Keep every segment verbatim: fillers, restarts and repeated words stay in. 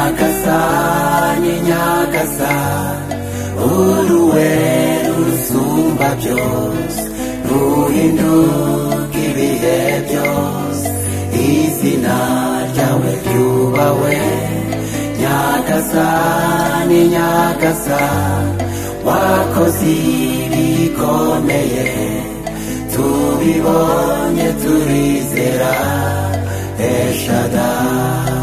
nyagasani nyagasani uruwe rusumba byose ruhinduka ibihe byose izina ryawe ryubahwe nyagasani nyagasani wakoze ibikomeye tubibonye turizera eshadari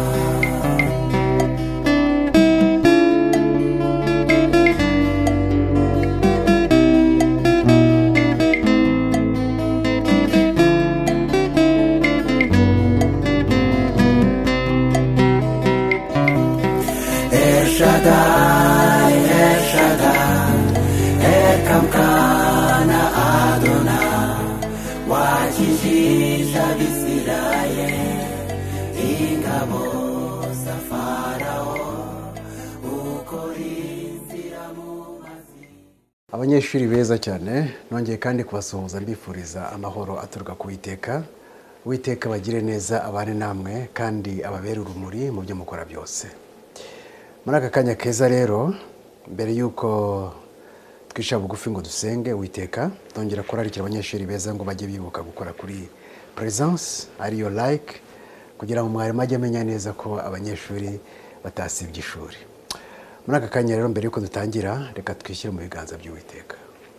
Shaddai, El Shaddai, Elkamkana Adonai, wakijisha Bisirayeli, ingabo za Farao, ukora inzira mu mazi. Abanyeshuri beza cyane, nongeye kandi kubasuhuza mbifuriza amahoro aturuka ku Uwiteka. Uwiteka bagire neza abane namwe kandi ababere urumuri mu byo mukora byose. Muri aka kanya keza rero mbere yuko twisha bugufi ngo dusenge Uwiteka tongera kurarikira abanyeshuri beza ngo bajye bibuka gukora kuri presence ariyo like kugira ngo mwarimu ajye amenya neza ko abanyeshuri batasibye ishuri. Muri aka kanya rero mbere yuko dutangira reka twishyire mu biganza by'Uwiteka.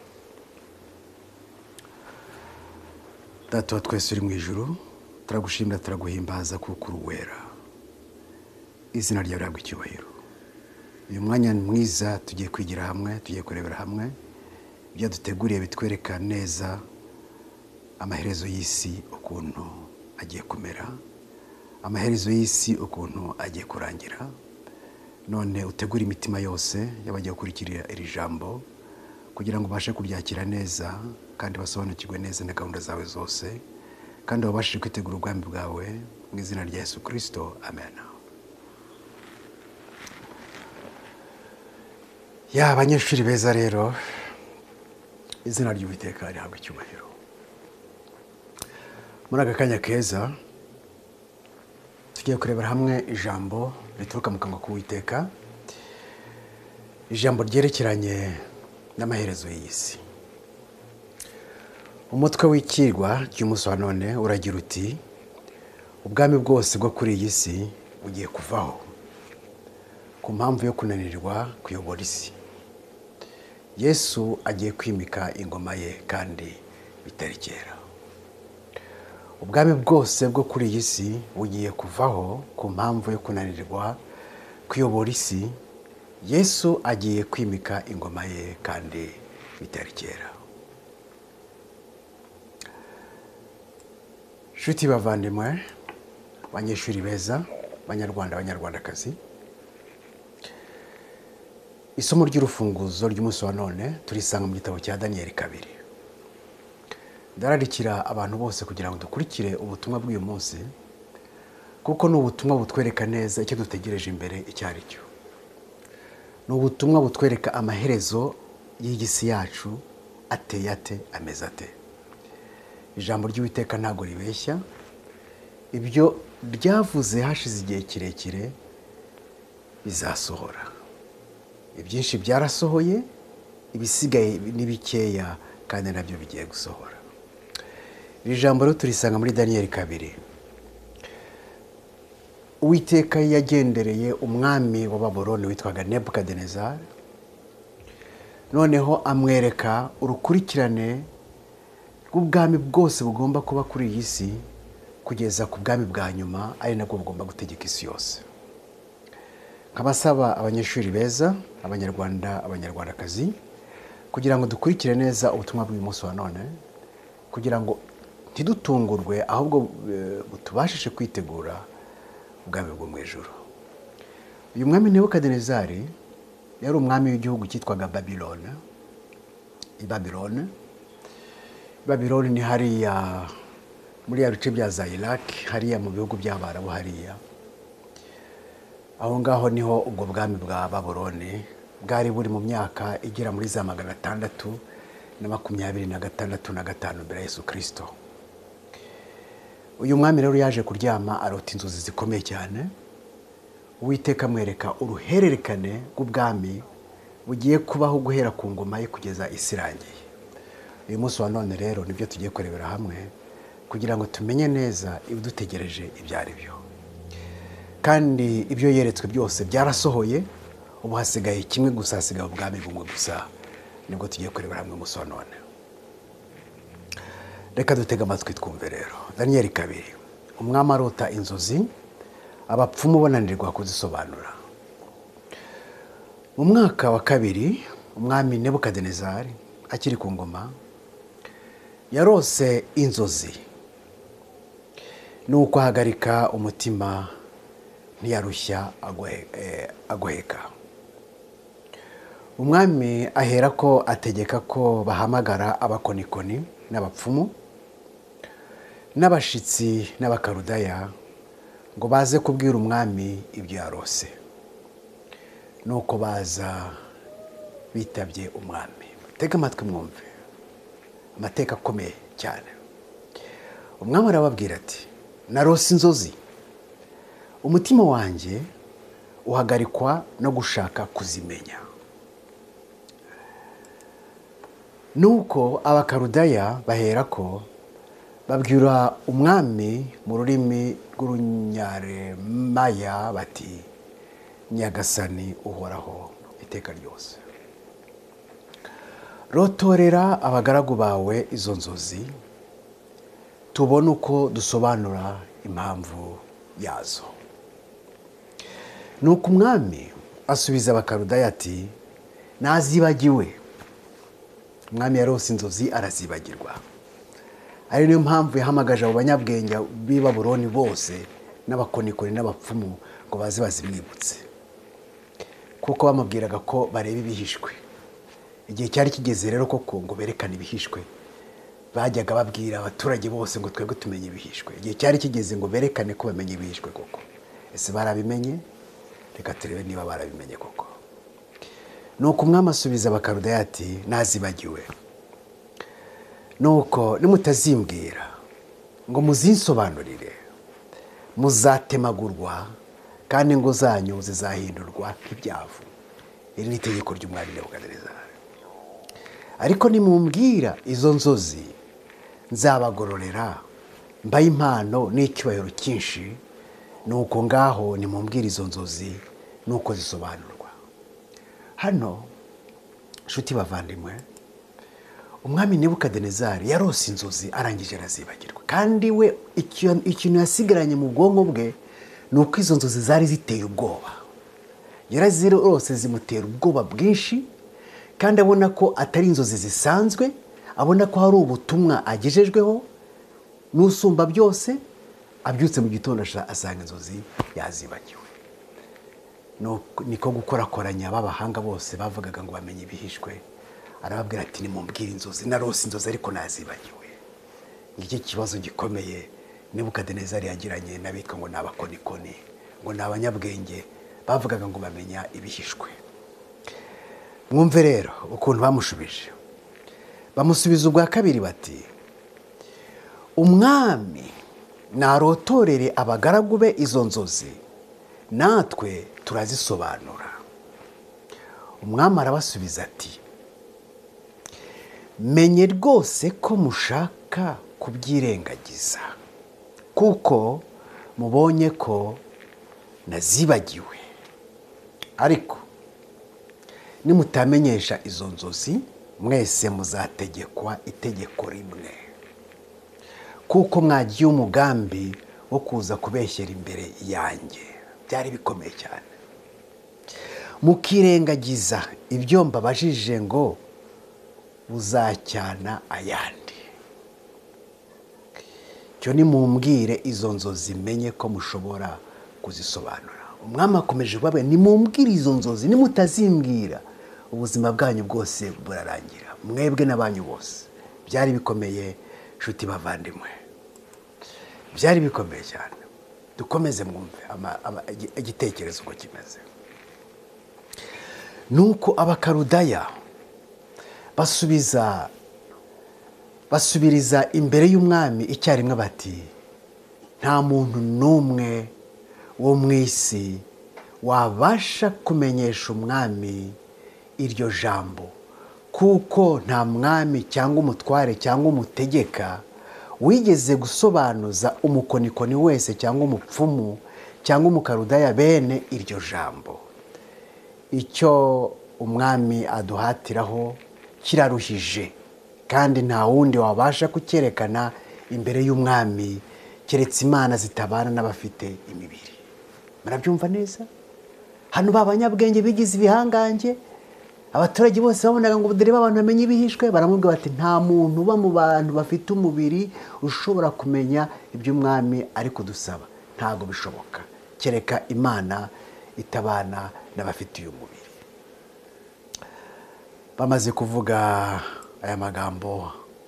Data wa twese uri mu ijuru turagushimira turaguhimbaza kuko uri uwera. Izina ryawe riragwa icyubahiro. Uyu mwanya mwiza tugiye kwigira hamwe tugiye kurebera hamwe ibyo duteguriye bitwereka neza amaherezo y'isi ukuntu agiye kumera, amaherezo y'isi ukuntu agiye kurangira. None utegura imitima yose y'abagiye gukurikira iri jambo kugira ngo bashe kuryakira neza kandi basobanukirwe neza na gahunda zawe zose kandi babashe kwitegura ubwami bwawe mu izina rya Yesu Kristo, amen. Ya abanyeshuri beza rero izina ry'Uwiteka rihabwa icyubahiro. Muri aka kanya keza tugiye kurebera hamwe ijambo rituruka mu kanwa k'Uwiteka, ijambo ryerekeranye n'amaherezo y'isi. Umutwe w'ikirwa cy'umunsi wa none uragira uti ubwami bwose bwo kuri iyi si bugiye kuvaho ku mpamvu yo kunanirwa kuyobora isi. Yesu agiye kwimika ingoma ye kandi bitari kera. Ubwami bwose bwo kuri iyi si bugiye kuvaho ku mpamvu yo kunanirwa kuyobora isi. Yesu agiye kwimika ingoma ye kandi bitari kera. Shuti bavandimwe, banyeshuri beza, banyarwanda banyarwandakazi, isomo ry'urufunguzo ry'umunsi wa none turisanga mu gitabo cya Daniyeli kabiri. Ndararikira abantu bose kugira ngo dukurikire ubutumwa bw'uyu munsi kuko ni ubutumwa butwereka neza icyo dutegereje imbere icyo ari cyo. Ni ubutumwa butwereka amaherezo y'igisi yacu ateye ate ameze ate. Ijambo ry'Uwiteka ntago ribeshya. Ibyo ryavuze hashize igihe kirekire bizasohora. Ibyinshi byarasohoye, ibisigaye ni bikeya kandi nabyo bigiye gusohora. Iri jambo rero turisanga muri Daniyeli kabiri. Uwiteka yagendereye umwami wa Babuloni witwaga Nebukadinezari, noneho amwereka urukurikirane rw'ubwami bwose bugomba kuba kuri iyi si kugeza ku bwami bwa nyuma ari nabwo bugomba gutegeka isi yose. Nkabasaba abanyeshuri beza, abanyarwanda, abanyarwandakazi kugira ngo dukurikire neza ubutumwa bw'uyu munsi wa none kugira ngo ntidutungurwe ahubwo tubashishe kwitegura ubwami bwo mu ijuru. Uyu mwami Nebukadinezari yari umwami w'igihugu cyitwaga Babiloni. I Babiloni. Babiloni ni hariya muri ya bice bya za Iraq, hariya mu bihugu by'Abarabu hariya. Aho ngaho niho ubwo bwami bwa Babuloni bwari buri mu myaka igera muri za magana atandatu na makumyabiri na gatandatu na gatanu mbere ya Yesu Kristo. Uyu mwami rero yaje kuryama arota inzozi zikomeye cyane. uwiteka amwereka uruhererekane rw'ubwami bugiye kubaho guhera ku ngoma ye kugeza isi irangiye. Uyu munsi wa none rero nibyo tugiye kurebera hamwe kugira ngo tumenye neza ibidutegereje ibyo ari byo, kandi ibyo yeretswe byose byarasohoye. Ubu hasigaye kimwe gusa, hasigaye ubwami bumwe gusa, nibwo tugiye kurebera hamwe umunsi wa none. Reka dutege amatwi twumve rero. Daniyeli kabiri. Umwami arota inzozi, abapfumu bananirwa kuzisobanura. Mu mwaka wa kabiri umwami Nebukadinezari akiri ku ngoma yarose inzozi, nuko ahagarika umutima ntiyarushya agoheka. Umwami ahera ko ategeka ko bahamagara abakonikoni n'abapfumu n'abashitsi n'abakarudaya ngo baze kubwira umwami ibyo yarose. Nuko baza bitabye umwami. Tega amatwi mwumve amateka akomeye cyane. Umwami arababwira ati, narose inzozi, umutima wanjye uhagarikwa no gushaka kuzimenya. Nuko abakarudaya bahera ko babwira umwami mu rurimi rw'urunyaremaya bati, nyagasani uhoraho iteka ryose, rotorera abagaragu bawe izo nzozi tubone uko dusobanura impamvu yazo. Nuko umwami asubiza abakarudaya ati, nazibagiwe. Umwami yarose inzozi arazibagirwa. Ari niyo mpamvu yahamagaje abo banyabwenge b'i Babuloni bose n'abakonikoni n'abapfumu ngo baze bazimwibutse, kuko bamubwiraga ko bareba ibihishwe. Igihe cyari kigeze rero koko ngo berekane ibihishwe. Bajyaga babwira abaturage bose ngo twebwe tumenye ibihishwe. Igihe cyari kigeze ngo berekane ko bamenye ibihishwe koko. Ese barabimenye? Reka turebe niba barabimenye koko. Nuko umwami asubiza abakarudaya ati, nazibagiwe. Nuko nimutazimbwira ngo muzinsobanurire, muzatemagurwa kandi ngo zanyu zizahindurwa nk'ibyavu. Iri ni itegeko ry'umwami Nebukadinezari. Ariko nimumbwira izo nzozi, nzabagororera mbaye impano n'icyubahiro cyinshi. Nuko ngaho nimumbwira izo nzozi nuko zisobanurwa. Hano nshuti bavandimwe, umwami Nebukadinezari yarose inzozi arangije arazibagirwa, kandi we ikintu yasigaranye mu bwonko bwe ni uko izo nzozi zari ziteye ubwoba. Yarazirose zimutera ubwoba bwinshi, kandi abona ko atari inzozi zisanzwe, abona ko hari ubutumwa agejejweho n'usumba byose. Abyutse mu gitondo asanga inzozi yazibagiwe. Niko gukorakoranya b'abahanga bose bavugaga ngo bamenye ibihishwe. Arababwira ati, nimumbwire inzozi, narose inzozi ariko nazibagiwe. Ngiki kibazo gikomeye Nebukadinezari yagiranye n'abitwa ngo n'abakonikoni, ngo n'abanyabwenge bavugaga ngo bamenya ibihishwe. Mwumve rero ukuntu bamushubije. Bamusubiza ubwa kabiri bati, umwami narotorere abagaragu be izo nzozi, natwe turazisobanura. Umwami arabasubiza ati, menye rwose ko mushaka kubyirengagiza, kuko mubonye ko nazibagiwe. Ariko nimutamenyesha izo nzozi, mwese muzategekwa itegeko rimwe, kuko mwagiye umugambi wo kuza kubeshyera imbere yanjye. Byari bikomeye cyane. Mukirengagiza ibyo mbabajije ngo buzacyana ayandi. Cyo nimumbwire izo nzozi menye ko mushobora kuzisobanura. Umwami akomeje kubabwira, nimumbwire izo nzozi, nimutazimbwira ubuzima bwanyu bwose burarangira, mwebwe n'abanyu bose. Byari bikomeye nshuti bavandimwe, byari bikomeye cyane. Dukomeze mwumve igitekerezo uko kimeze. Nuko abakarudaya basubiza basubiriza imbere y'umwami icyarimwe bati, nta muntu n'umwe wo mu isi wabasha kumenyesha umwami iryo jambo, kuko nta mwami cyangwa umutware cyangwa umutegeka wigeze gusobanuza umukonikoni wese cyangwa umupfumu cyangwa umukarudaya bene iryo jambo. Icyo umwami aduhatiraho kiraruhije, kandi nta wundi wabasha kucyerekana imbere y'umwami keretse imana zitabana n'abafite imibiri. Murabyumva neza? Hano ba banyabwenge bigize ibihangange, abaturage bose babonaga ngo dore abantu bamenye ibihishwe, baramubwira bati nta muntu uba mu bantu bafite umubiri ushobora kumenya iby'umwami ari kudusaba. Ntabwo bishoboka, kereka imana itabana n'abafite uyu mubiri. Bamaze kuvuga aya magambo,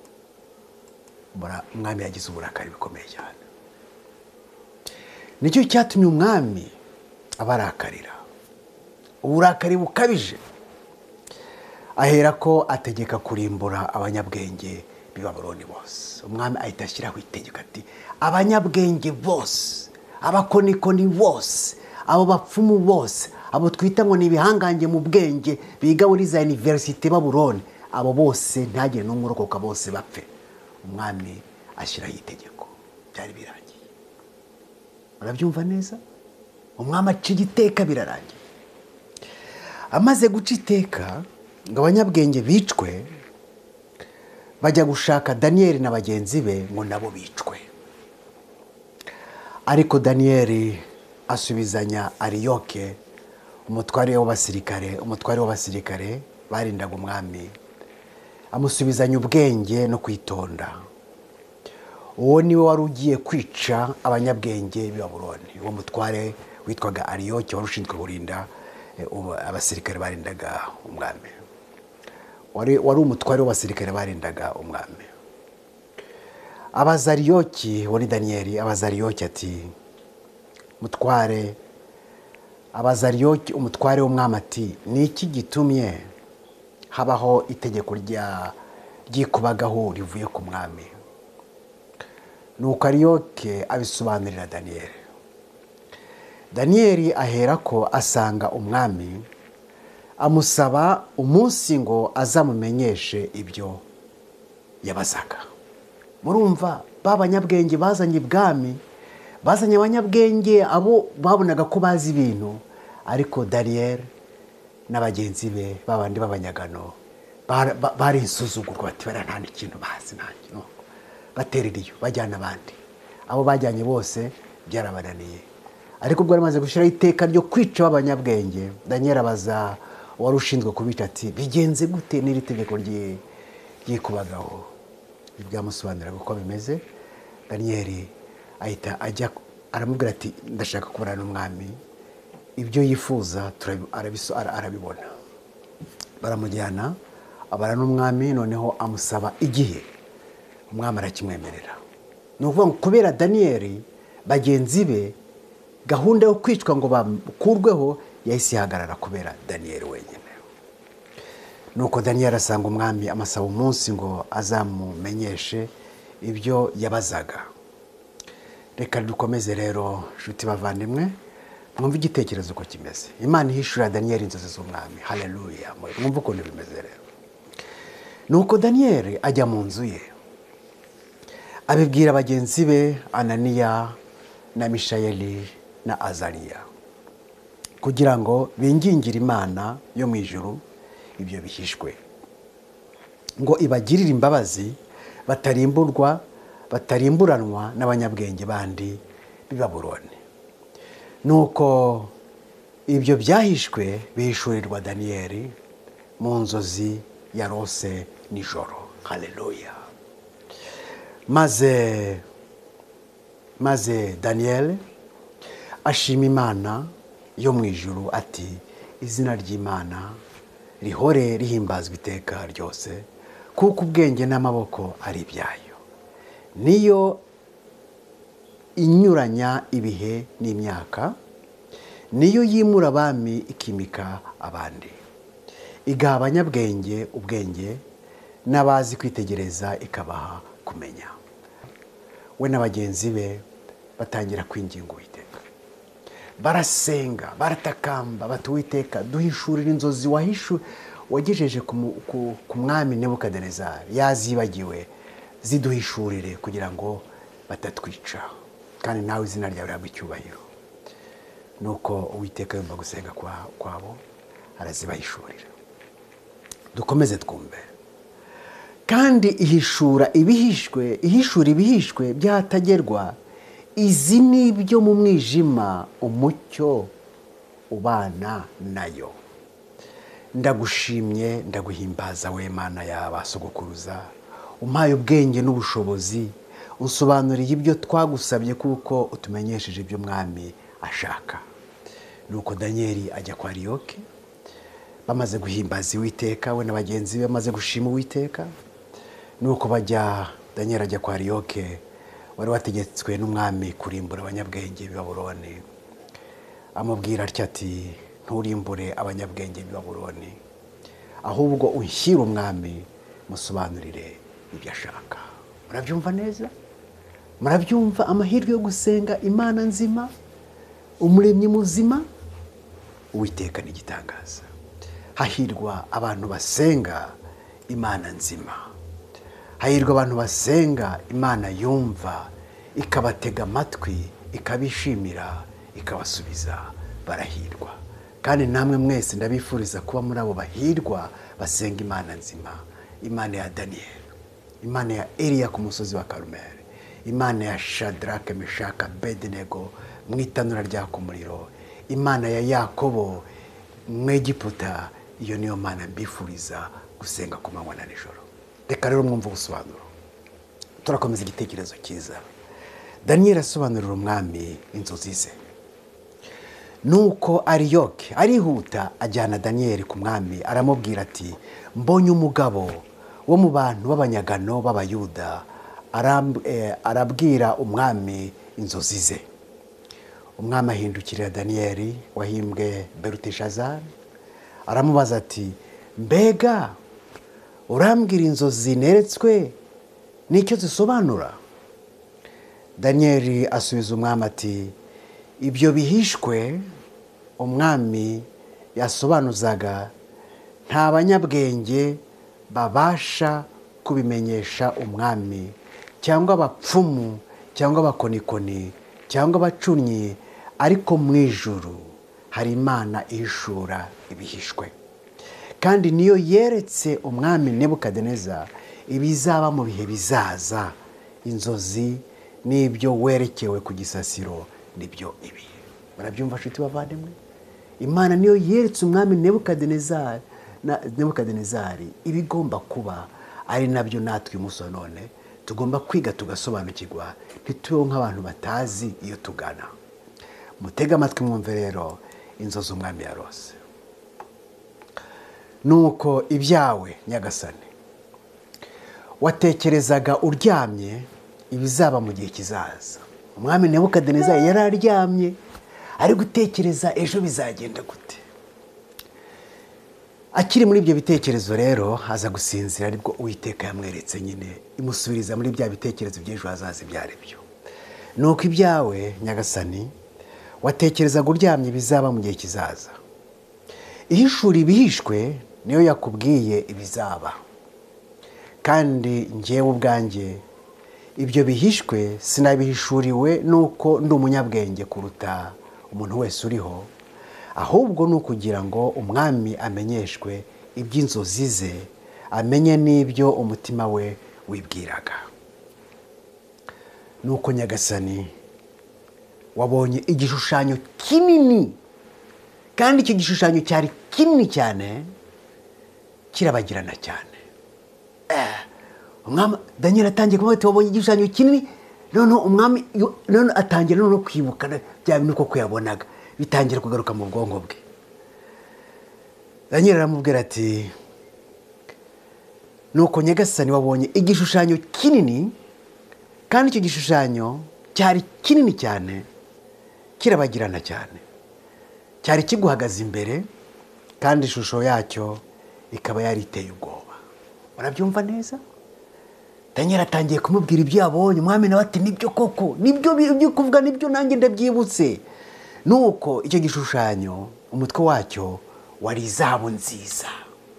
umwami yagize uburakari bukomeye cyane. Nicyo cyatumye umwami abarakarira, uburakari bukabije. Ahera ko ategeka kurimbura abanyabwenge b'i Babuloni bose. Umwami ahita ashyiraho itegeko ati abanyabwenge bose, abakonikoni bose, abo bapfumu bose, abo twita ngo ni ibihangange mu bwenge biga muri za universite Babuloni, abo bose ntagire n'umwe urokoka, bose bapfe. Umwami ashyiraho itegeko, byari birangiye. Murabyumva neza? Umwami aca igiteka, birarangiye. Amaze guca iteka ngo abanyabwenge bicwe, bajya gushaka Daniyeli na bagenzi be ngo nabo bicwe. Ariko Daniyeli asubizanya Ariyoke, umutware w'abasirikare, umutware w'abasirikare barindaga umwami, amusubizanya ubwenge no kwitonda. Uwo niwe wari ugiye kwica abanyabwenge b'i Babuloni. Uwo mutware witwaga Ariyoke wari ushinzwe kurinda abasirikare barindaga umwami, wari wari umutware w'abasirikare barindaga umwami. Abaza Ariyoke, wari Daniyeli, abaza Ariyoke ati mutware, abaza Ariyoke umutware w'umwami ati ni iki gitumye habaho itegeko rya ryikubagaho rivuye ku mwami? Nuko Ariyoke abisobanurira Daniyeli. Daniyeli ahera ko asanga umwami, amusaba umunsi ngo azamumenyeshe ibyo yabazaga. Murumva ba banyabwenge bazanye ibwami, bazanye abanyabwenge abo babonaga ko bazi ibintu, ariko Daniyeli n'abagenzi be babandi b'abanyagano bari insuzugurwa, bati bara nta n'ikintu bazi nanjye, no baterera iyo bajyana abandi. Abo bajyanye bose byarabananiye. Ariko ubwo bamaze gushyiraho iteka ryo kwica abanyabwenge, Daniyeli abaza wari ushinzwe kubica ati bigenze gute n'iri tegeko ryikubagaho? Byamusobanurira uko bimeze. Daniyeli ahita ajya aramubwira ati ndashaka kubana n'umwami, ibyo yifuza arabibona. Baramujyana abana n'umwami, noneho amusaba igihe, umwami arakimwemerera. Ni ukuvuga ngo kubera Daniyeli bagenzi be gahunda yo kwicwa ngo bakurweho yahise ihagarara kubera Daniyeli wenyine. Nuko Daniyeli asanga umwami, amasaba umunsi ngo azamumenyeshe ibyo yabazaga. Reka dukomeze rero nshuti bavandimwe, mwumve igitekerezo uko kimeze. Imana ihishurira Daniyeli inzozi z'umwami. Haleluya! Mwumve ukuntu bimeze rero. Nuko Daniyeli ajya mu nzu ye, abibwira bagenzi be Ananiya na Mishayeli na Azariya, kugira ngo bingingire Imana yo mu ijuru ibyo bihishwe, ngo ibagirire imbabazi, batarimburwa batarimburanwa n'abanyabwenge bandi b'i Babuloni. Nuko ibyo byahishwe bihishurirwa Daniyeli mu nzozi yarose nijoro. Haleluya! Maze maze Daniyeli ashima Imana yo mu ijuru ati izina ry'Imana rihore rihimbazwa iteka ryose, kuko ubwenge n'amaboko ari ibyayo. Niyo inyuranya ibihe n'imyaka, niyo yimura abami ikimika abandi, igaha abanyabwenge ubwenge, n'abazi kwitegereza ikabaha kumenya. We n'abagenzi be batangira kwinginga Uwiteka. barasenga baratakamba bati Uwiteka duhishurira inzozi wahishu wagejeje ku mu- ku- ku mwami Nebukadinezari yazibagiwe ziduhishurire kugira ngo batatwica kandi nawe izina ryawe rihabwe icyubahiro. Nuko Uwiteka yumva gusenga kwa- kwabo arazibahishurira. Dukomeze twumve. Kandi ihishura ibihishwe ihishura ibihishwe byatagerwa, izi ni ibyo mu mwijima umucyo ubana nayo. Ndagushimye ndaguhimbaza we Mana y'abasogokuruza, umpaye ubwenge n'ubushobozi, unsobanuriye ibyo twagusabye kuko utumenyesheje ibyo mwami ashaka. Nuko Daniyeli ajya kwa Ariyoke, bamaze guhimbaza Uwiteka we na bagenzi be bamaze gushima Uwiteka. Nuko bajya Daniyeli ajya kwa Ariyoke wari wategetswe n'umwami kurimbura abanyabwenge b'i Babuloni. Amubwira atya ati nturimbure abanyabwenge b'i Babuloni, ahubwo unshyire umwami musobanurire ibyo ashaka. Murabyumva neza? Murabyumva amahirwe yo gusenga Imana nzima, umuremyi muzima? Uwiteka ni igitangaza. Hahirwa abantu basenga Imana nzima. Hahirwa abantu basenga Imana yumva, ikabatega amatwi, ikabishimira, ikabasubiza. Barahirwa. Kandi namwe mwese ndabifuriza kuba muri abo bahirwa basenga Imana nzima. Imana ya Daniyeli, Imana ya Eliya ku musozi wa Karumeli, Imana ya Shadrake, Meshaka, Abedinego mu itanura ryaka umuriro, Imana ya Yakobo mu Egiputa. Iyo niyo Mana mbifuriza gusenga ku manywa na nijoro. Reka rero mwumva ubusobanuro. Turakomeza igitekerezo cyiza. Daniyeli asobanurira umwami inzozi ze. Nuko Ariyoke arihuta ajyana Daniyeli ku mwami, aramubwira ati mbonye umugabo wo mu bantu b'abanyagano b'Abayuda aramb- eh, arabwira umwami inzozi ze. Umwami ahindukirira Daniyeli wahimbwe Beluteshazari, aramubaza ati mbega urambwira inzozi neretswe n'icyo zisobanura? Daniyeli asubiza umwami ati ibyo bihishwe umwami yasobanuzaga nta banyabwenge babasha kubimenyesha umwami, cyangwa abapfumu cyangwa abakonikoni cyangwa abacunnyi, ariko mu ijuru hari Imana ihishura ibihishwe. Kandi niyo yeretse umwami Nebukadineza ibizaba mu bihe bizaza. Inzozi n'ibyo werekewe ku gisasiro nibyo ibi. Murabyumva nshuti bavandimwe? Imana niyo yeretse umwami Nebukadinezari na Nebukadinezari ibigomba kuba, ari nabyo natwe umunsi wa none tugomba kwiga tugasobanukirwa, ntitubeho nk'abantu batazi iyo tugana. Mutega amatwi mwumve rero inzozi umwami yarose. Nuko ibyawe Nyagasani watekerezaga uryamye ibizaba mu gihe kizaza. Umwami Nebukadinezari yari aryamye ari gutekereza ejo bizagenda gute. Akiri muri ibyo bitekerezo rero aza gusinzira, aribwo Uwiteka yamweretse nyine imusubiriza muri bya bitekerezo by'ejo hazaza ibyo ari byo. Nuko ibyawe Nyagasani watekerezaga uryamye bizaba mu gihe kizaza. Ihishura ibihishwe niyo yakubwiye ibizaba. Kandi njyewe ubwanjye ibyo bihishwe sinabihishuriwe nuko ndi umunyabwenge kuruta umuntu wese uriho, ahubwo ni ukugira ngo umwami amenyeshwe iby'inzozi ze, amenye n'ibyo umutima we wibwiraga. Nuko Nyagasani wabonye igishushanyo kinini, kandi icyo gishushanyo cyari kinini cyane, kirabagirana cyane. Eh, umwami Daniyeli atangiye kuvuga ati wabonye igishushanyo kinini, noneho umwami none atangira no kwibuka bya bintu koko yabonaga, bitangira kugaruka mu bwonko bwe. Daniyeli aramubwira ati nuko Nyagasani wabonye igishushanyo kinini, kandi icyo gishushanyo cyari kinini cyane, kirabagirana cyane, cyari kiguhagaze imbere, kandi ishusho yacyo ikaba yari iteye ubwoba. Murabyumva neza? Daniyeli atangiye kumubwira ibyo yabonye. Umwami nawe ati nibyo koko, nibyo byo kuvuga, nibyo nanjye ndabyibutse. nuko icyo gishushanyo umutwe wacyo wari izahabu nziza.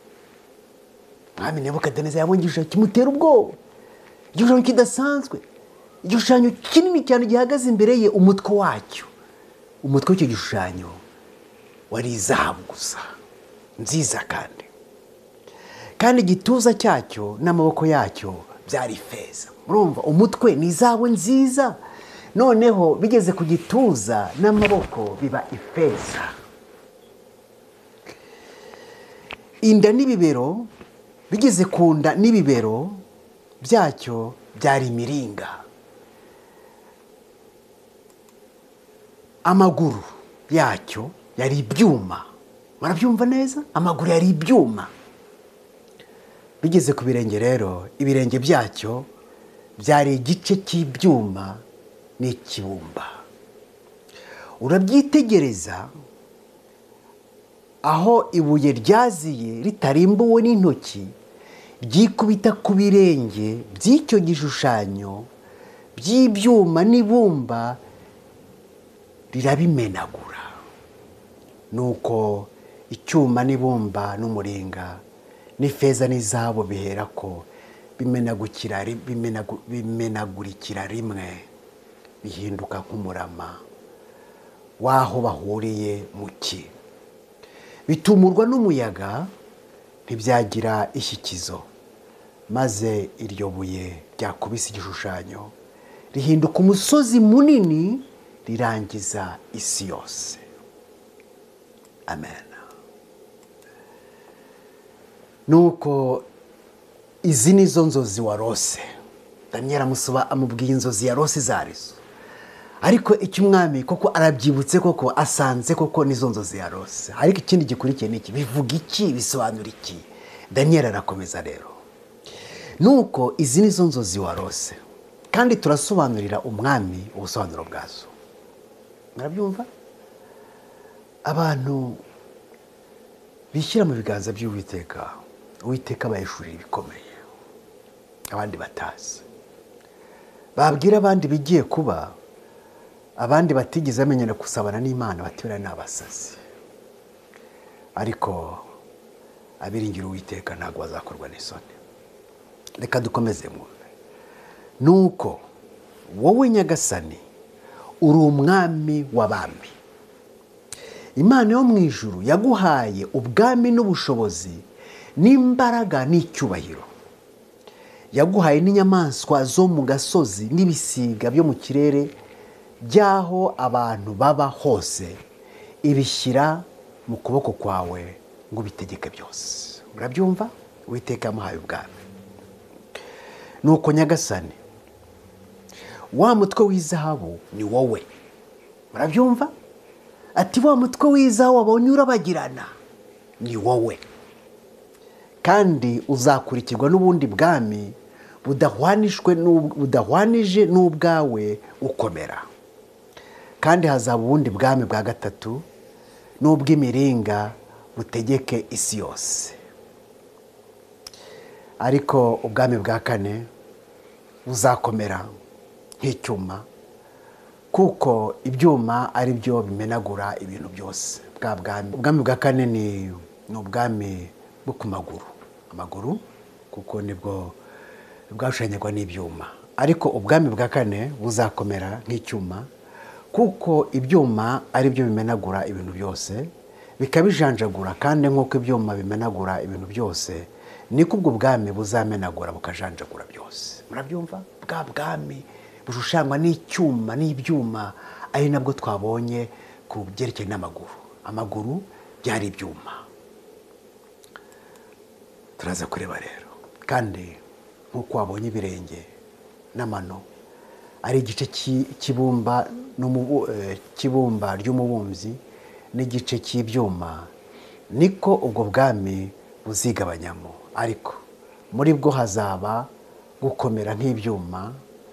Mwami Nebukadineza yabonye igishushanyo kimutera ubwoba, igishushanyo kidasanzwe, igishushanyo kinini cyane gihagaze imbere ye. Umutwe wacyo, umutwe w'icyo gishushanyo wari izahabu gusa nziza, kandi kandi igituza cyacyo n'amaboko yacyo byari ifeza. Murumva, umutwe ni izahabu nziza, noneho bigeze ku gituza n'amaboko biba ifeza. Inda n'ibibero, bigeze ku nda n'ibibero byacyo byari imiringa. Amaguru yacyo yari ibyuma. Murabyumva neza? Amaguru yari ibyuma. Bigeze ku birenge rero, ibirenge byacyo byari igice cy'ibyuma n'ikibumba. Urabyitegereza, aho ibuye ryaziye ritarimbuwe n'intoki ryikubita ku birenge by'icyo gishushanyo by'ibyuma n'ibumba rirabimenagura. Nuko icyuma n'ibumba n'umuringa n'ifeza n'izahabu bihera ko bimenagukira bimenagu, bimenagurikira rimwe, bihinduka nk'umurama w'aho bahuriye mu cyi. Bitumurwa n'umuyaga, ntibyagira ishyikizo, maze iryo buye ryakubise igishushanyo rihinduka umusozi munini, rirangiza isi yose. Amen. Nuko izi nizo nzozi warose. Daniel amusuba amubwiye inzozi yarose zarizo, ariko icyo umwami koko arabyibutse, koko asanze koko nizo nzozi yarose. Ariko ikindi gikurikiye niki, bivuga iki, bisobanura iki? Daniel arakomeza rero, nuko izi nizo nzozi warose, kandi turasobanurira umwami ubusobanuro bwazo. Murabyumva? Abantu bishyira mu biganza by'Uwiteka, Uwiteka bayishurira ibikomeye abandi batazi, babwira abandi bigiye kuba, abandi batigeze bamenyera gusabana n'Imana batibera n'abasazi. Ariko abiringira Uwiteka ntabwo bazakorwa n'isoni. Reka dukomeze mwumve. Nuko wowe Nyagasani uri umwami w'abami. Imana yo mu ijuru yaguhaye ubwami n'ubushobozi n'imbaraga n'icyubahiro. Yaguhaye n'inyamaswa zo mu gasozi n'ibisiga byo mu kirere by'aho abantu baba hose, ibishyira mu kuboko kwawe ngo bitegeke byose. Murabyumva? Uwiteka yamuhaye ubwami. Nuko Nyagasani, wa mutwe w'izahabu ni wowe. Murabyumva? Ati wa mutwe w'izahabu wabonye urabagirana ni wowe, kandi uzakurikirwa n'ubundi bwami budahwanishwe budahwanije n'ubwawe ukomera. Kandi hazaba ubundi bwami bwa gatatu n'ubw'imiringa butegeke isi yose. Ariko ubwami bwa kane buzakomera nk'icyuma, kuko ibyuma ari byo bimenagura ibintu byose. Bwa bwami, ubwami bwa kane ni ubwami bwo ku maguru, amaguru, kuko nibwo bwashushanyagwa n'ibyuma. Ariko ubwami bwa kane buzakomera nk'icyuma, kuko ibyuma ari byo bimenagura ibintu byose bikabijanjagura. Kandi nk'uko ibyuma bimenagura ibintu byose, niko ubwo bwami buzamenagura bukajanjagura byose. Murabyumva? Bwa bwami bushushanywa n'icyuma n'ibyuma, ari nabwo twabonye ku byerekeye n'amaguru. Amaguru byari ibyuma. Turaza kureba rero, kandi nk'uko wabonye ibirenge n'amano ari igice cy'ibumba cy'ibumba ry'umubumbyi n'igice cy'ibyuma, niko ubwo bwami buzigabanyamo. Ariko muri bwo hazaba gukomera nk'ibyuma,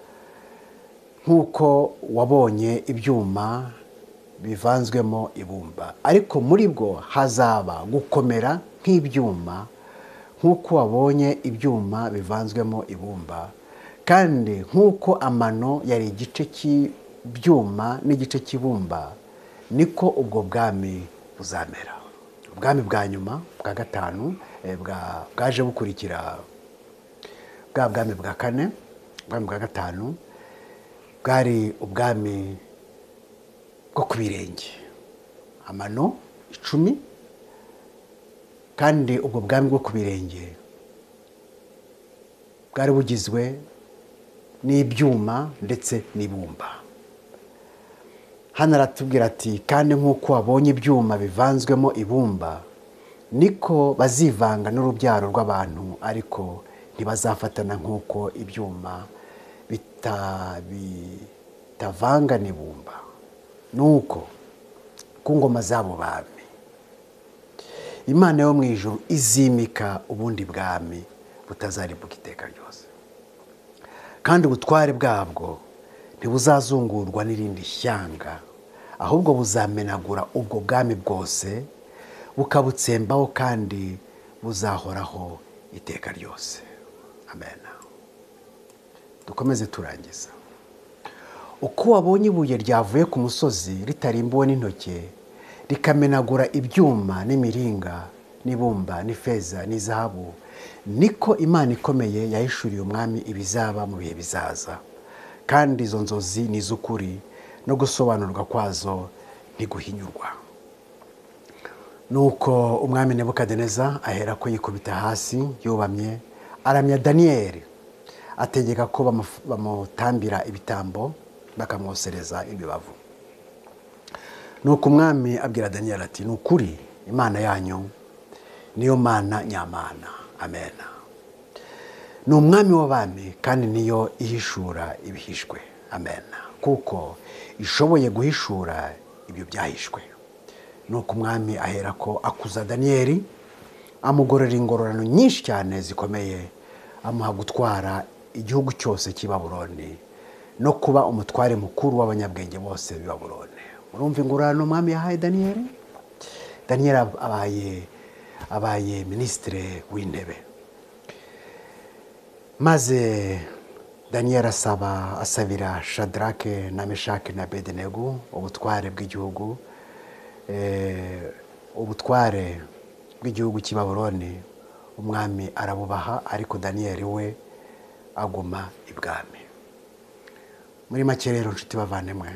nk'uko wabonye ibyuma bivanzwemo ibumba. Ariko muri bwo hazaba gukomera nk'ibyuma, nk'uko wabonye ibyuma bivanzwemo ibumba. Kandi nk'uko amano yari igice cy'ibyuma n'igice cy'ibumba, niko ubwo bwami buzamera. Ubwami bwa nyuma bwa gatanu bwaje bukurikira bwa bwami bwa kane, ubwami bwa gatanu bwari ubwami bwo ku birenge, amano icumi, kandi ubwo bwami bwo ku birenge bwari bugizwe n'ibyuma ndetse n'ibumba. Hano aratubwira ati kandi nk'uko wabonye ibyuma bivanzwemo ibumba niko bazivanga n'urubyaro rw'abantu, ariko ntibazafatana nk'uko ibyuma bitavanga n'ibumba. Nuko ku ngoma z'abo bami Imana yo mu ijuru izimika ubundi bwami butazaribuka iteka ryose, kandi ubutware bwabwo ntibuzazungurwa n'irindi shyanga, ahubwo buzamenagura ubwo bwami bwose bukabutsembaho, kandi buzahoraho iteka ryose. Amen. Dukomeze turangiza. Uko wabonye ibuye ryavuye ku musozi ritarimbuwe n'intoki, rikamenagura ibyuma n'imiringa n'ibumba n'ifeza n'izahabu, niko Imana ikomeye yahishuriye umwami ibizaba mu bihe bizaza, kandi izo nzozi ni iz'ukuri, no gusobanurwa kwazo ntiguhinyurwa. Nuko umwami Nebukadineza ahera ko yikubita hasi yubamye, aramya Daniyeli, ategeka ko bamutambira ibitambo bakamwosereza imibavu. Nuko umwami abwira Daniyeli ati ni ukuri Imana yanyu niyo Mana nyamana. Amen. Ni umwami w'abami kandi niyo ihishura ibihishwe. Amen. Kuko ishoboye guhishura ibyo byahishwe. Nuko umwami ahera ko akuza Daniyeli, amugorera ingororano nyinshi cyane zikomeye, amuha gutwara igihugu cyose cy'i Babuloni no kuba umutware mukuru w'abanyabwenge bose b'i Babuloni. Urumva ingororano umwami yahaye Daniyeli? Daniyeli abaye abaye minisitiri w'intebe. Maze Daniyeli asaba asabira Shadrake na Meshake na Abedenego ubutware bw'igihugu ubutware bw'igihugu cy'i Babuloni. Umwami arabubaha, ariko Daniyeli we aguma ibwami. Muri make rero nshuti bavandimwe,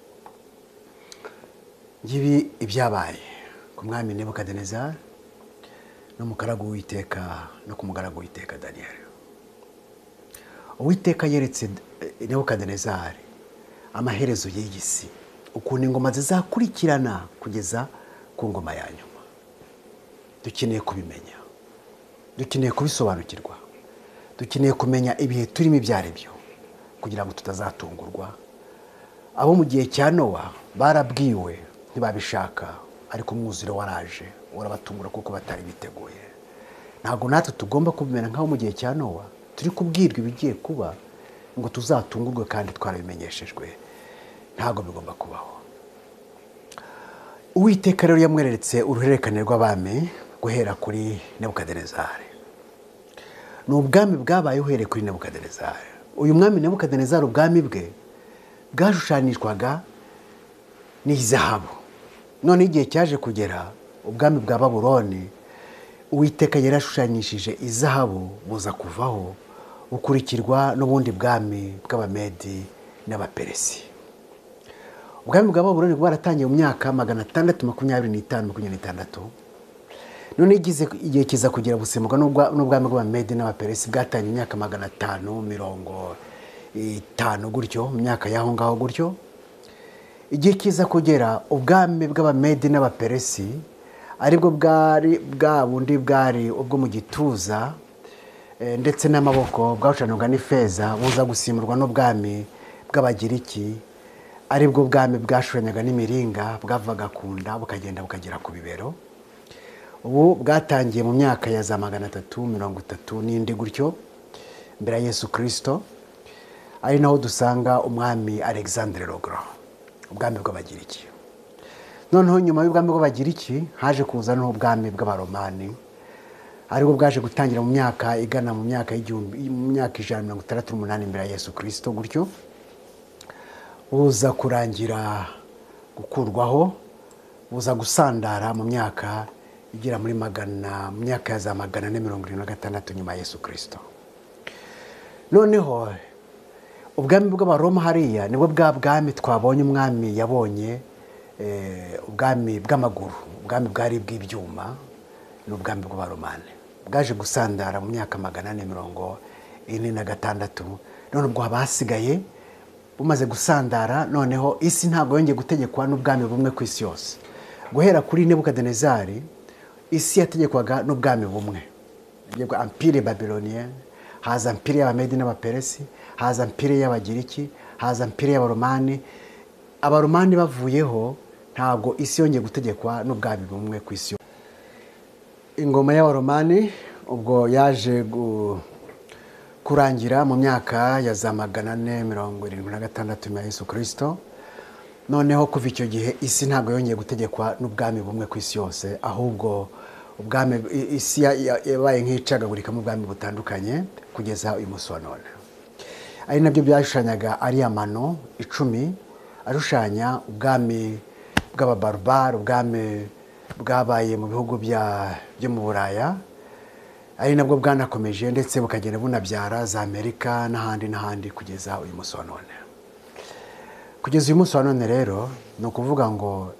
ngibi ibyabaye ku mwami Nebukadineza n'umugaragu w'Uwiteka no ku mugaragu w'Uwiteka Daniyeli. Uwiteka yeretse Nebukadineza amaherezo y'iyi si, ukuntu ingoma zizakurikirana kugeza ku ngoma ya nyuma. Dukeneye kubimenya, dukeneye kubisobanukirwa, dukeneye kumenya ibihe turimo ibyo ari byo, kugira ngo tutazatungurwa. Abo mu gihe cya Nowa barabwiwe ntibabishaka, ariko umwuzure waraje urabatungura kuko batari biteguye. Ntabwo natwe tugomba kubimenya nk'aho mu gihe cya Nowa turi kubwirwa ibigiye kuba ngo tuzatungurwe kandi twarabimenyeshejwe. Ntabwo bigomba kubaho. Uwiteka rero yamweretse uruhererekane rw'abami guhera kuri Nebukadinezari. Ni ubwami bwabaye uhereye kuri Nebukadinezari. Uyu mwami Nebukadinezari ubwami bwe bwashushanishwaga n'izahabu. None igihe cyaje kugera ubwami bwa Babuloni, Uwiteka yarashushanyishije izahabu buza kuvaho, bukurikirwa n'ubundi bwami bw'Abamedi n'Abaperesi. Ubwami bwa Babuloni bwaratangiye mu myaka magana atandatu makumyabiri n'itanu makumyabiri n'itandatu. None igihe kiza kugera busemurwa n'ubwami bw'Abamedi n'Abaperesi bwatangiye imyaka magana atanu mirongo itanu gutyo, mu myaka y'aho ngaho gutyo. Igihe kiza kugera ubwami bw'Abamedi n'Abaperesi aribwo bwari bwa bundi bwari ubwo mu gituza ndetse n'amaboko, bwawucanwaga n'ifeza, buza gusimurwa n'ubwami bw'Abagiriki aribwo bwami bwashushanyaga n'imiringa, bwavaga ku nda bukagenda bukagera ku bibero. Ubu bwatangiye mu myaka ya za magana atatu mirongo itatu n'indi gutyo mbere ya Yesu Kristo, ari naho dusanga umwami Alexandre le Grand, ubwami bw'Abagiriki. Noneho nyuma y'ubwami bw'Abagiriki haje kuza n'ubwami bw'Abaromani, aribwo bwaje gutangira mu myaka igana mu myaka y'igihumbi mu myaka ijana mirongo itandatu n'umunani mbere ya Yesu Kristo gutyo, buza kurangira gukurwaho buza gusandara mu myaka igera muri magana mu myaka ya za magana ane mirongo irindwi na gatandatu nyuma ya Yesu Kristo. Noneho ubwami bw'abaroma hariya nibwo bwa bwami twabonye umwami yabonye ubwami bw'amaguru, ubwami bwari bw'ibyuma n'ubwami bw'abaromani bwaje gusandara mu myaka magana ane mirongo ine na gatandatu. None ubwo abasigaye bumaze gusandara, noneho isi ntabwo yongeye gutegekwa n'ubwami bumwe ku isi yose. Guhera kuri Nebukadinezari isi yategekwaga n'ubwami bumwe, yego Empire Babylonien, haza Empire y'Abamedi n'Abaperesi, haza Empire y'Abagiriki, haza Empire y'Abaromani. Abaromani bavuyeho ntabwo isi yongeye gutegekwa n'ubwami bumwe ku isi. Ingoma y'Abaromani ubwo yaje kurangira mu myaka ya za magana ane mirongo irindwi na gatandatu ya Yesu Kristo. Noneho kuva icyo gihe isi ntabwo yongeye gutegekwa n'ubwami bumwe ku isi yose, ahubwo ubwami isi yabaye nk'icagagurika mu bwami butandukanye kugeza uyu munsi wa none. Ari nabyo byashushanyaga ari amano icumi ashushanya ubwami bw'ababarbar, ubwami bwabaye mu bihugu byo mu Buraya, ari nabwo bwanakomeje ndetse bukagenda bunabyara za Amerika n'ahandi n'ahandi kugeza uyu munsi wa none. Kugeza uyu munsi wa none rero ni ukuvuga ngo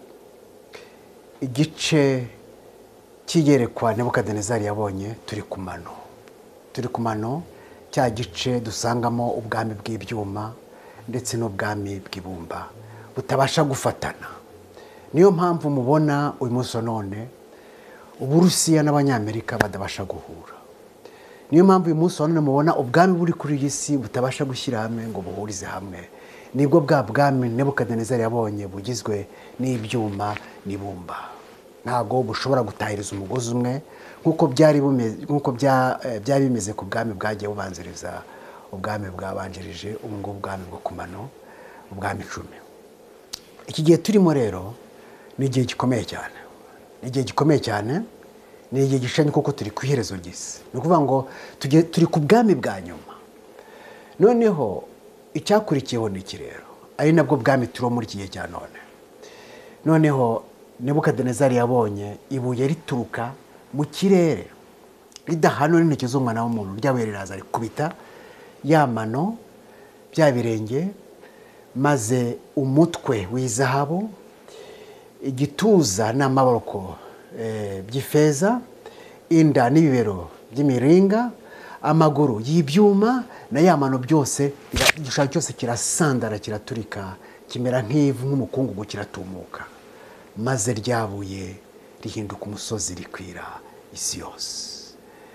igice cy'iyerekwa Nebukadinezari yabonye turi ku mano, turi ku mano cya gice dusangamo ubwami bw'ibyuma ndetse n'ubwami bw'ibumba butabasha gufatana. Niyo mpamvu mubona uyu munsi wa none Uburusiya n'Abanyamerika badabasha guhura. Niyo mpamvu uyu munsi wa none mubona ubwami buri kuri iyi si butabasha gushyira hamwe ngo buhurize hamwe. Nibwo bwa bwami Nebukadinezari yabonye bugizwe n'ibyuma n'ibumba. Ntago bushobora gutahiriza umugozi umwe nkuko byari bumeze, nkuko byari bimeze ku bwami bwagiye bubanziriza ubwami bwabanjirije ubu ngubu ubwami bwo ku mano, ubwami icumi. Iki gihe turimo rero ni igihe gikomeye cyane, ni igihe gikomeye cyane, ni igihe gishanye kuko turi ku iherezo ry'isi. Ni ukuvuga ngo turi ku bwami bwa nyuma. Noneho icyakurikiyeho ni iki rero, ari nabwo bwami turiho muri iki gihe cya none. Noneho Nebukadinezari yabonye ibuye rituruka mu kirere ridahanura n'intoki z'umwana w'umuntu, ryabuye riraza rikubita ya mano bya birenge, maze umutwe w'izahabu, igituza n'amaboko by'ifeza, inda n'ibibero by'imiringa, amaguru y'ibyuma na ya mano byose, igishushanyo cyose kirasandara kiraturika, kimera nk'ivu nk'umukungugu kiratumuka, maze ryabuye rihinduka umusozi rikwira isi yose.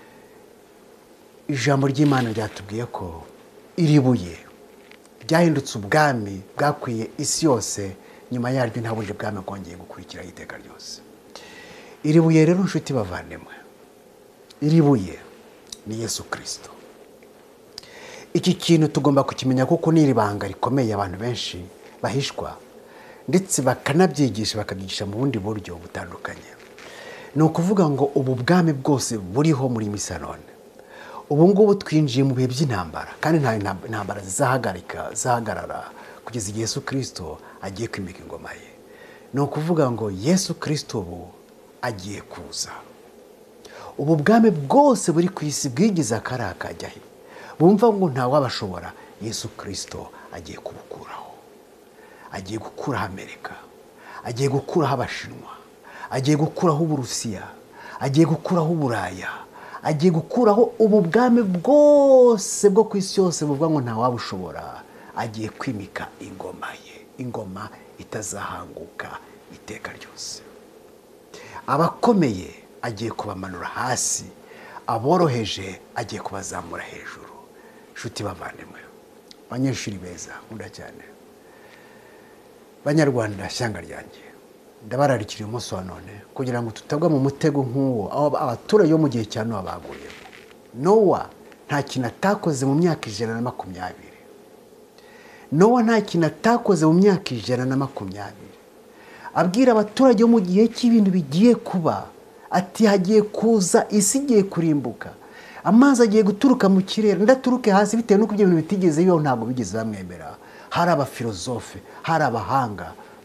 Ijambo ry'Imana ryatubwiye ko iri buye ryahindutse ubwami bwakwiye isi yose, nyuma yaryo nta bundi bwami bwongeye gukurikira iteka ryose. Iri buye rero nshuti bavandimwe, iri buye ni Yesu Kristo. Iki kintu tugomba kukimenya kuko ni ibanga rikomeye abantu benshi bahishwa ndetse bakanabyigisha bakabyigisha mu bundi buryo butandukanye. Ni ukuvuga ngo ubu bwami bwose buriho muri misanone, ubu ngubu twinjiye mu bihe by'intambara, kandi nta intambara zizahagarika zahagarara kugeza igihe Yesu Kristo agiye kwimika ingoma ye. Ni ukuvuga ngo Yesu Kristo ubu agiye kuza. Ubu bwami bwose buri ku isi bwigize akari akajyahe, bumva ngo nta wabashobora, Yesu Kristo agiye kubukuraho. Agiye gukuraho Amerika, agiye gukuraho Abashinwa, agiye gukuraho Uburusiya, agiye gukuraho Uburaya, agiye gukuraho ubu bwami bwose bwo ku isi yose buvuga ngo nta wabushobora. Agiye kwimika ingoma ye, ingoma itazahanguka iteka ryose. Abakomeye agiye kubamanura hasi, aboroheje agiye kubazamura hejuru. Nshuti bavandimwe, abanyeshuri beza nkunda cyane, Banyarwanda shyanga ryanjye, ndabararikira umunsi wa none kugira ngo tutagwa mu mutego nk'uwo abaturage bo mu gihe cya Nowa baguyemo. Nowa nta kintu atakoze mu myaka ijana na makumyabiri. Nowa nta kintu atakoze mu myaka ijana na makumyabiri. Abwira abaturage bo mu gihe cy'ibintu bigiye kuba ati hagiye kuza isi igiye kurimbuka, amazi agiye guturuka mu kirere ndaturuke hasi, bitewe n'uko ibyo bintu bitigeze bibaho, ntabwo bigeze bamwemera. Hari abafilozofe, hari abahanga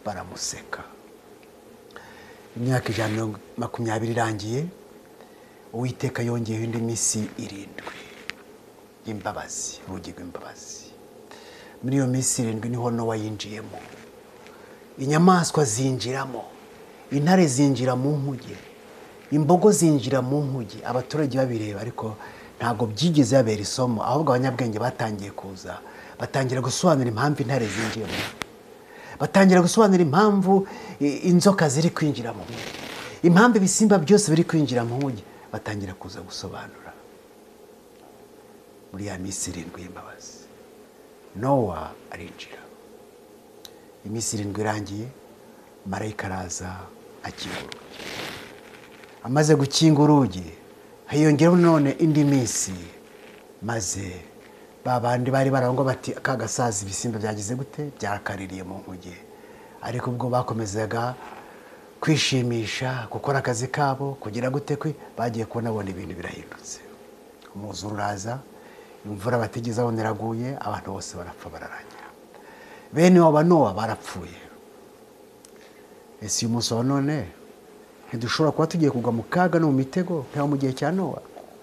baramuseka. Imyaka ijana na makumyabiri irangiye, Uwiteka yongeyeho indi minsi irindwi y'imbabazi, urugi rw'imbabazi. Muri iyo minsi irindwi niho Nowa yinjiyemo, inyamaswa zinjiramo, intare zinjira mu nkuge, imbogo zinjira mu nkuge. Abaturage babireba ariko ntabwo byigeze babera isomo, ahubwo abanyabwenge batangiye kuza, batangira gusobanura impamvu intare zinjiyemo, batangira gusobanura impamvu inzoka ziri kwinjira mu nkuge, impamvu ibisimba byose biri kwinjira mu nkuge, batangira kuza gusobanura. Muri ya minsi irindwi y'imbabazi Nowa arinjira. Iminsi irindwi irangiye, marayika araza akinga urugi. Amaze gukinga urugi, hiyongeraho none indi minsi, maze ba bandi bari barangwa bati ka gasazi ibisimba byagize gute, byakaririye mu nkuge. Ariko ubwo bakomezaga kwishimisha, gukora akazi kabo, kugira gute kwe, bagiye kubona bona ibintu birahindutse. Umwuzure uraza, imvura batigeze abona iraguye, abantu bose barapfa bararangira. Bene wa Nowa barapfuye. Ese uyu munsi wa none ntidushobora kuba tugiye kugwa mu kaga no mu mitego nka mu gihe cya Nowa?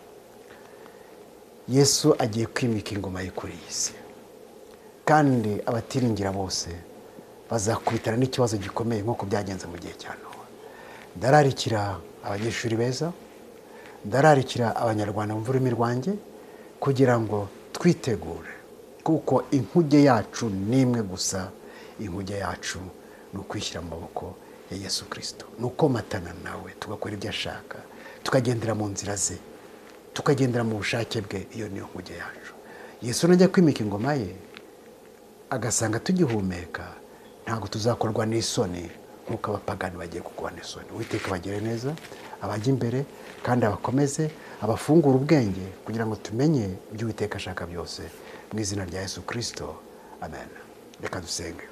Yesu agiye kwimika ingoma ye kuri iyi si, kandi abatiringira bose bazakubitana n'ikibazo gikomeye nk'uko byagenze mu gihe cya Nowa. Ndararikira abanyeshuri beza, ndararikira abanyarwanda bumva ururimi rwanjye, kugira ngo twitegure, kuko inkuge yacu ni imwe gusa. Inkuge yacu ni ukwishyira mu maboko ya Yesu Kristo, ni ukomatana nawe tugakora ibyo ashaka, tukagendera mu nzira ze, tukagendera mu bushake bwe. Iyo niyo nkuge yacu. Yesu najya kwimika ingoma ye, agasanga tugihumeka, ntabwo tuzakorwa n'isoni nk'uko abapagani bagiye kukorwa n'isoni. Uwiteka bagire neza, abajya imbere kandi abakomeze, abafungura ubwenge kugira ngo tumenye ibyo Uwiteka ashaka byose, mu izina rya Yesu Kristo, amen. Reka dusenge.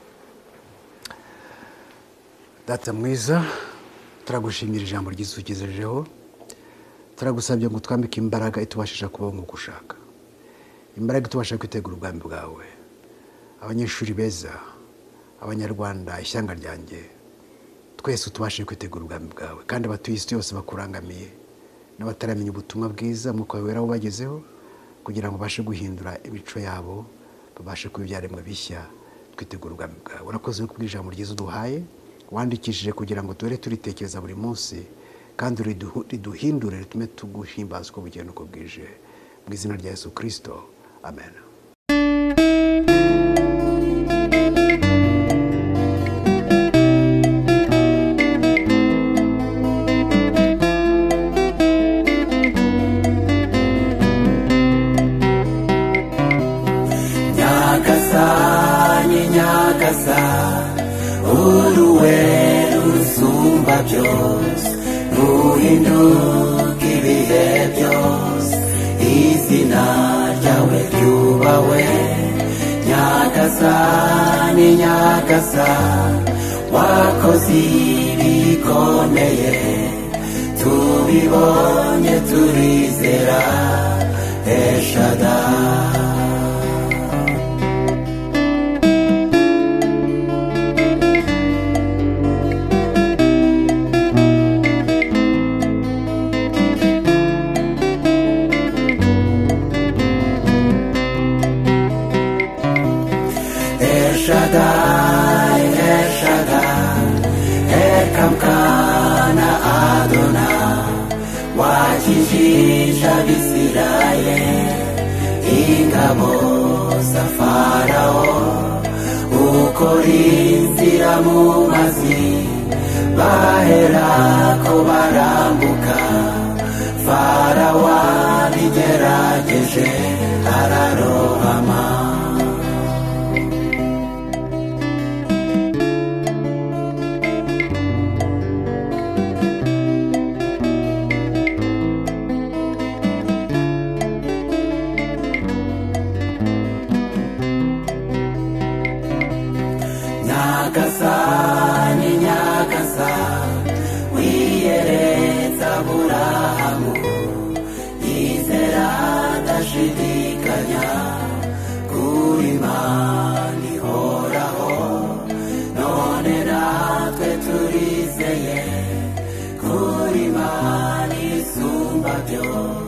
Data mwiza, turagushimira ijambo ryiza utugejejeho, turagusabye ngo twambike imbaraga itubashisha kubaho nk'uko ushaka, imbaraga itubasha kwitegura ubwami bwawe. Abanyeshuri beza, abanyarwanda, ishyanga ryanjye, twese tubashe kwitegura ubwami bwawe, kandi abatuye isi yose bakurangamiye n'abataramenya ubutumwa bwiza Umwuka wawe wera ubagezeho, kugira ngo babashe guhindura imico yabo, babashe kuba ibyaremwe bishya, twitegura ubwami bwawe. Urakoze ku bw'ijambo ryiza uduhaye, wandikishije kugira ngo tubere turitekereza buri munsi, kandi riduhindure, ritume tuguhimbaza uko bugiye n'uko bwije, mu izina rya Yesu Kristo, amen. Nyagasani, Nyagasani, uruwe rusumba byose, ruhinduka ibihe byose, izina ryawe ryubahwe. Nyagasani, Nyagasani, wakoze ibikomeye, tubibonye turizera. El Shaddai. El Shaddai, El Shaddai, Elkamkana Adonai, wakijisha Bisirayeli, ingabo za Farao, ukora inzira mu mazi, baherako barambuka. Farao abigerageje ararohama. Nyagasani, Nyagasani, wiyereza byo